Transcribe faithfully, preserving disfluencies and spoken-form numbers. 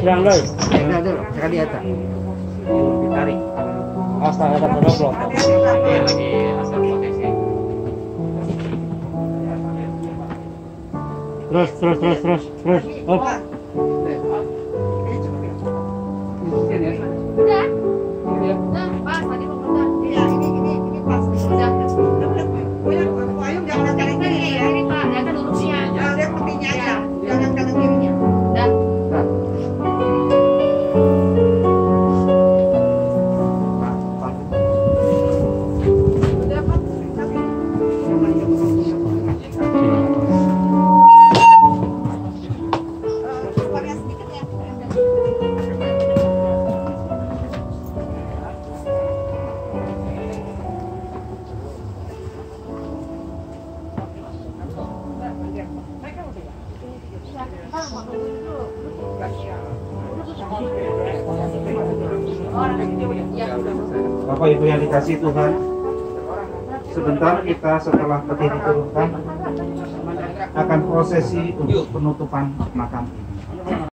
Yang loh. Enggak dulu, sekali atas. Ditarik. Astaga, ada belum. Ini lagi asal posisi. Terus, terus, terus, terus, terus. Hop. Udah. Udah, pas tadi mau udah. Iya, ini ini ini pas. Udah. Payung jangan kanan kiri ya. Ini Pak, ya kan lurusnya. Nah, lihat putihnya aja. Jangan kanan kirinya. Udah. Udah Pak. Keluarnya sedikit ya. Bapak Ibu yang dikasih Tuhan, sebentar kita setelah peti diturunkan akan prosesi untuk penutupan makam ini.